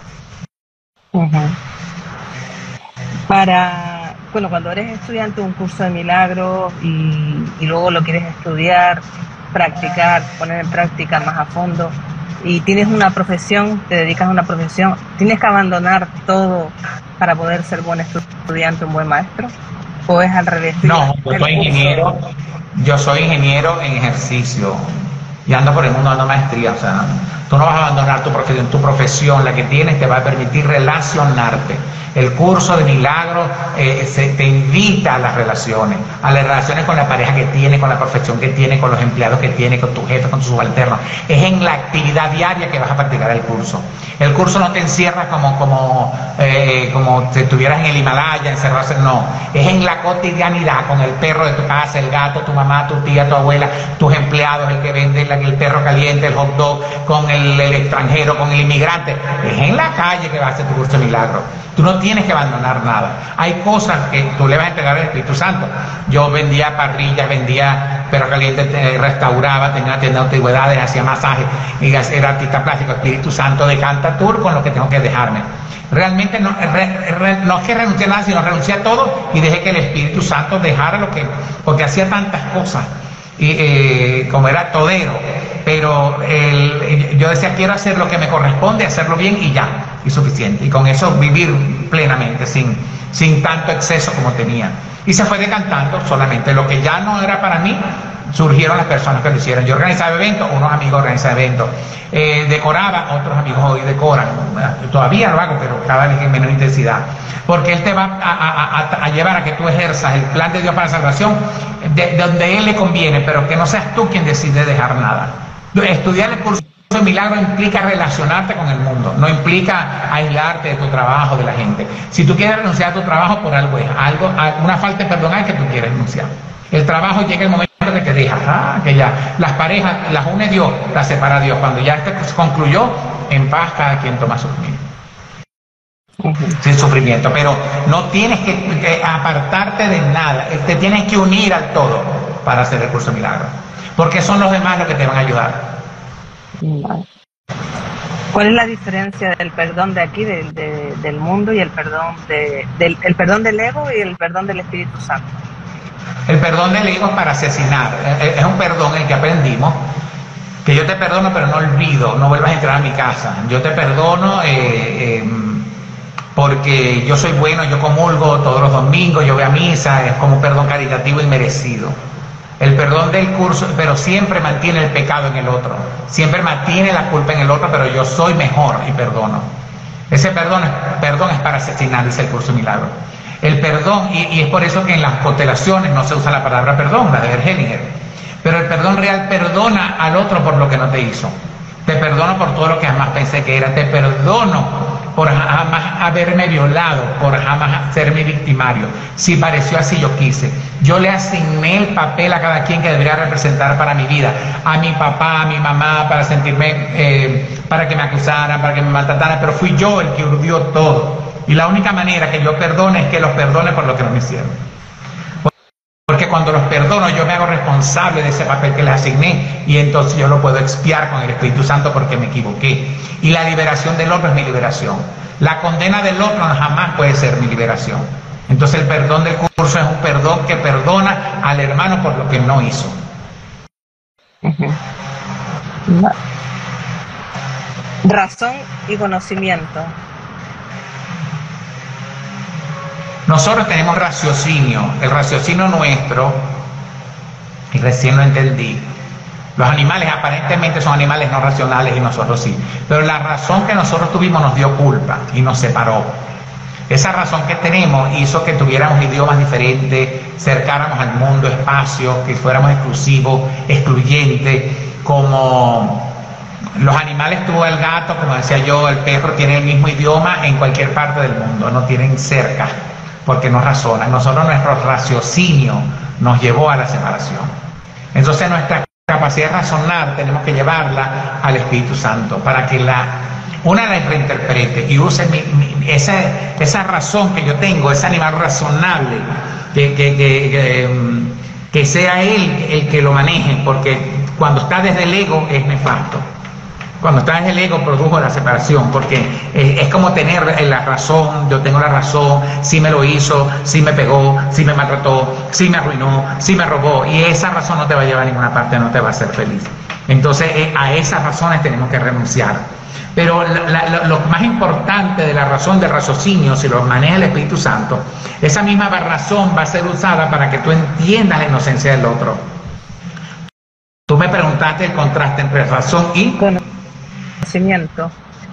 Cuando eres estudiante de un curso de milagros y luego lo quieres estudiar, practicar, poner en práctica más a fondo, y tienes una profesión, te dedicas a una profesión, ¿tienes que abandonar todo para poder ser buen estudiante, un buen maestro? ¿O es al revés? No, yo soy ingeniero en ejercicio y ando por el mundo dando maestría. O sea, tú no vas a abandonar tu profesión, la que tienes te va a permitir relacionarte. El curso de milagros te invita a las relaciones con la pareja que tiene, con la profesión que tiene, con los empleados que tiene, con tu jefe, con tus subalternos. Es en la actividad diaria que vas a practicar el curso. El curso no te encierra como si estuvieras en el Himalaya, encerrarse, no. Es en la cotidianidad, con el perro de tu casa, el gato, tu mamá, tu tía, tu abuela, tus empleados, el que vende el perro caliente, el hot dog, con el extranjero, con el inmigrante. Es en la calle que vas a hacer tu curso de milagros. Tú no tienes que abandonar nada. Hay cosas que tú le vas a entregar al Espíritu Santo. Yo vendía parrillas, vendía perro caliente, restauraba, tenía una tienda de antigüedades, hacía masajes, era artista plástico. Espíritu Santo, decanta tú con lo que tengo que dejarme. Realmente no es que renuncié a nada, sino renuncié a todo y dejé que el Espíritu Santo dejara porque hacía tantas cosas. Y como era todero, pero yo decía, quiero hacer lo que me corresponde, hacerlo bien y ya, y suficiente, y con eso vivir plenamente, sin tanto exceso como tenía. Y se fue decantando solamente lo que ya no era para mí. Surgieron las personas que lo hicieron. Yo organizaba eventos, unos amigos organizaban eventos, decoraba, otros amigos hoy decoran. Todavía lo hago, pero cada vez en menos intensidad, porque Él te va a llevar a que tú ejerzas el plan de Dios para la salvación de donde Él le conviene, pero que no seas tú quien decide dejar nada. Estudiar el curso de milagro implica relacionarte con el mundo, no implica aislarte de tu trabajo, de la gente. Si tú quieres renunciar a tu trabajo, por algo es una falta de perdón hay que tú quieres renunciar. El trabajo llega el momento de que dejas, que ya las parejas las une Dios, las separa Dios. Cuando ya concluyó, en paz cada quien toma su camino. Sin sufrimiento, pero no tienes que apartarte de nada, te tienes que unir al todo para hacer el curso de milagros, porque son los demás los que te van a ayudar. ¿Cuál es la diferencia del perdón de aquí, del mundo, y el perdón el perdón del ego y el perdón del Espíritu Santo? El perdón del ego es para asesinar, es un perdón el que aprendimos, que yo te perdono pero no olvido, no vuelvas a entrar a mi casa, yo te perdono porque yo soy bueno, yo comulgo todos los domingos, yo voy a misa, es como un perdón caritativo y merecido. El perdón del curso, pero siempre mantiene el pecado en el otro, siempre mantiene la culpa en el otro, pero yo soy mejor y perdono. Ese perdón es para asesinar, dice el curso de milagros. El perdón, y es por eso que en las constelaciones no se usa la palabra perdón, la de Bergelinger, pero el perdón real perdona al otro por lo que no te hizo. Te perdono por todo lo que jamás pensé que era, te perdono por jamás haberme violado, por jamás ser mi victimario. Si pareció así, yo quise. Yo le asigné el papel a cada quien que debería representar para mi vida. A mi papá, a mi mamá, para sentirme, para que me acusaran, para que me maltrataran, pero fui yo el que urdió todo. Y la única manera que yo perdone es que los perdone por lo que no me hicieron. Porque cuando los perdono yo me hago responsable de ese papel que les asigné y entonces yo lo puedo expiar con el Espíritu Santo porque me equivoqué. Y la liberación del otro es mi liberación. La condena del otro jamás puede ser mi liberación. Entonces el perdón del curso es un perdón que perdona al hermano por lo que no hizo. Razón y conocimiento. Nosotros tenemos raciocinio, el raciocinio nuestro, y recién lo entendí, los animales aparentemente son animales no racionales y nosotros sí, pero la razón que nosotros tuvimos nos dio culpa y nos separó. Esa razón que tenemos hizo que tuviéramos idiomas diferentes, cercáramos al mundo, espacio, que fuéramos exclusivos, excluyentes, como los animales, tú, el gato, como decía yo, el perro, tiene el mismo idioma en cualquier parte del mundo, no tienen cerca, porque no razonan. Nosotros, nuestro raciocinio nos llevó a la separación. Entonces nuestra capacidad de razonar tenemos que llevarla al Espíritu Santo para que una la reinterprete y use esa razón que yo tengo, ese animal razonable, que sea él el que lo maneje, porque cuando está desde el ego es nefasto. Cuando está en el ego produjo la separación, porque es como tener la razón, yo tengo la razón, sí me lo hizo, sí me pegó, sí me maltrató, sí me arruinó, sí me robó, y esa razón no te va a llevar a ninguna parte, no te va a hacer feliz. Entonces a esas razones tenemos que renunciar. Pero lo más importante de la razón del raciocinio, si lo maneja el Espíritu Santo, esa misma razón va a ser usada para que tú entiendas la inocencia del otro. Tú me preguntaste el contraste entre razón y conocimiento.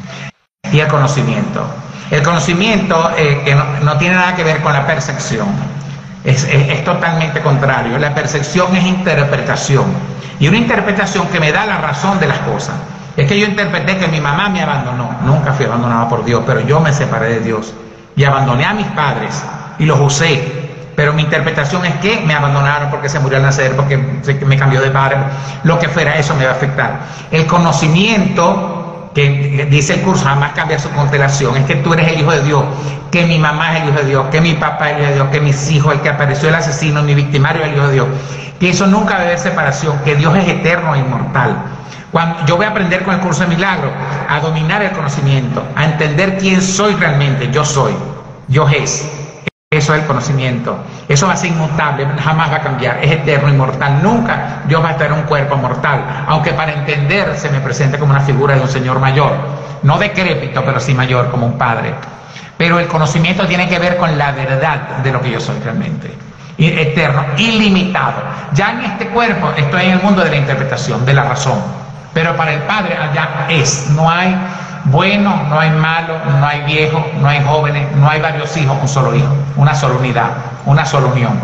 Y el conocimiento. El conocimiento que no tiene nada que ver con la percepción. Es totalmente contrario. La percepción es interpretación. Y una interpretación que me da la razón de las cosas. Es que yo interpreté que mi mamá me abandonó. Nunca fui abandonado por Dios, pero yo me separé de Dios. Y abandoné a mis padres y los usé. Pero mi interpretación es que me abandonaron porque se murió al nacer, porque me cambió de padre, lo que fuera, eso me va a afectar. El conocimiento, que dice el curso, jamás cambia su constelación, es que tú eres el hijo de Dios, que mi mamá es el hijo de Dios, que mi papá es el hijo de Dios, que mis hijos, el que apareció el asesino, mi victimario es el hijo de Dios, que eso nunca va a haber separación, que Dios es eterno e inmortal. Cuando yo voy a aprender con el curso de milagros a dominar el conocimiento, a entender quién soy realmente, yo soy, Dios es. Eso es el conocimiento. Eso va a ser inmutable, jamás va a cambiar, es eterno, inmortal. Nunca Dios va a estar en un cuerpo mortal, aunque para entender se me presente como una figura de un señor mayor, no decrépito, pero sí mayor, como un padre. Pero el conocimiento tiene que ver con la verdad de lo que yo soy realmente. Eterno, ilimitado. Ya en este cuerpo estoy en el mundo de la interpretación, de la razón. Pero para el Padre allá no hay bueno, no hay malo, no hay viejo, no hay jóvenes, no hay varios hijos, un solo hijo, una sola unidad, una sola unión.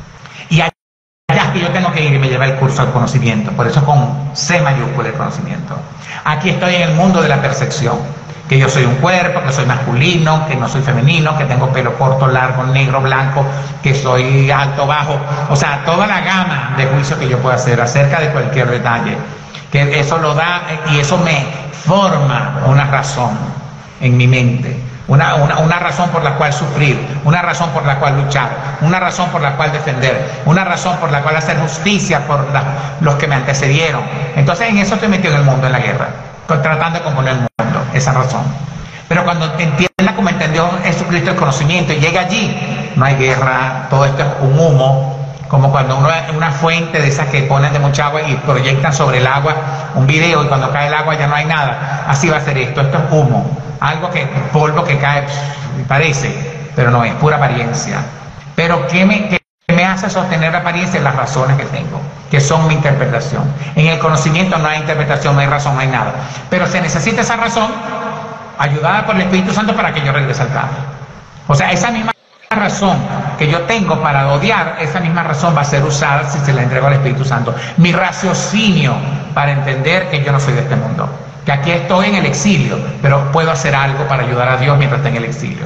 Y allá es que yo tengo que ir y me lleva el curso al conocimiento, por eso con C mayúscula el conocimiento. Aquí estoy en el mundo de la percepción, que yo soy un cuerpo, que soy masculino, que no soy femenino, que tengo pelo corto, largo, negro, blanco, que soy alto, bajo, o sea, toda la gama de juicio que yo puedo hacer acerca de cualquier detalle, que eso lo da y eso me forma una razón en mi mente, una razón por la cual sufrir, una razón por la cual luchar, una razón por la cual defender, una razón por la cual hacer justicia por los que me antecedieron. Entonces en eso estoy metido en el mundo, en la guerra, tratando de componer el mundo, esa razón. Pero cuando entienda como entendió Jesucristo el conocimiento y llega allí, no hay guerra, todo esto es un humo. Como cuando una fuente de esas que ponen de mucha agua y proyectan sobre el agua un video y cuando cae el agua ya no hay nada. Así va a ser esto es humo, algo que, polvo que cae, parece, pero no es, pura apariencia. Pero ¿qué me hace sostener la apariencia? Las razones que tengo, que son mi interpretación. En el conocimiento no hay interpretación, no hay razón, no hay nada. Pero se necesita esa razón, ayudada por el Espíritu Santo para que yo regrese al Padre. O sea, esa misma razón que yo tengo para odiar, esa misma razón va a ser usada si se la entrego al Espíritu Santo. Mi raciocinio para entender que yo no soy de este mundo, que aquí estoy en el exilio, pero puedo hacer algo para ayudar a Dios mientras esté en el exilio.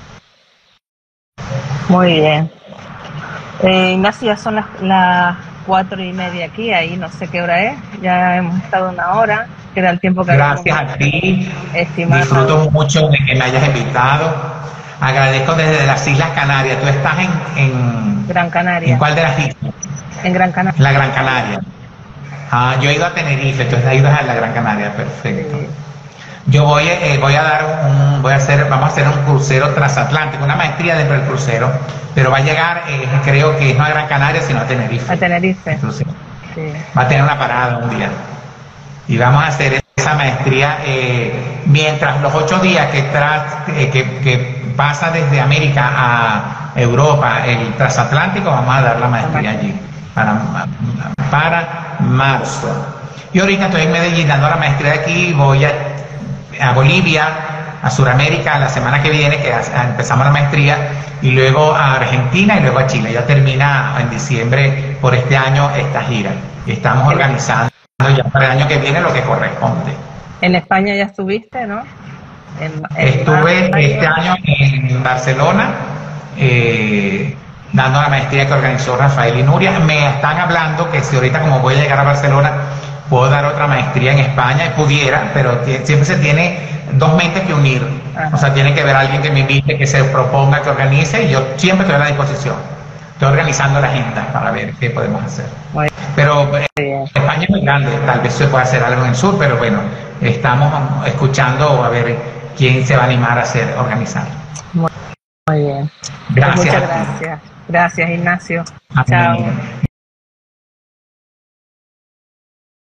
Muy bien. Ignacio, ya son las 4:30 aquí, ahí no sé qué hora es, ya hemos estado 1 hora, que era el tiempo que gracias a ti, estimado. Disfruto mucho de que me hayas invitado. Agradezco desde las Islas Canarias. ¿Tú estás en Gran Canaria? ¿En cuál de las islas? En Gran Canaria. La Gran Canaria. Yo he ido a Tenerife, tú has ido a la Gran Canaria, perfecto. Sí. Yo vamos a hacer un crucero transatlántico, una maestría dentro del crucero, pero va a llegar, creo que no a Gran Canaria, sino a Tenerife. A Tenerife. Sí. Va a tener una parada un día. Y vamos a hacer esa maestría mientras los 8 días que pasa desde América a Europa, el transatlántico, vamos a dar la maestría allí para marzo. Y ahorita estoy en Medellín dando la maestría de aquí, voy a Bolivia, a Sudamérica la semana que viene, que empezamos la maestría, y luego a Argentina y luego a Chile. Ya termina en diciembre por este año esta gira. Y estamos organizando ya para el año que viene lo que corresponde. En España ya estuviste, ¿no? Estuve este año en Barcelona dando la maestría que organizó Rafael y Nuria. Me están hablando que si ahorita como voy a llegar a Barcelona puedo dar otra maestría en España, y pudiera, pero siempre se tiene 2 mentes que unir. Ajá. O sea, tiene que haber alguien que me invite, que se proponga, que organice, y yo siempre estoy a la disposición. Estoy organizando la agenda para ver qué podemos hacer. Pero España es muy grande, tal vez se pueda hacer algo en el sur, pero bueno, estamos escuchando a ver quién se va a animar a organizar. Muy bien. Gracias. Muchas gracias. Gracias, Ignacio. Amén. Chao.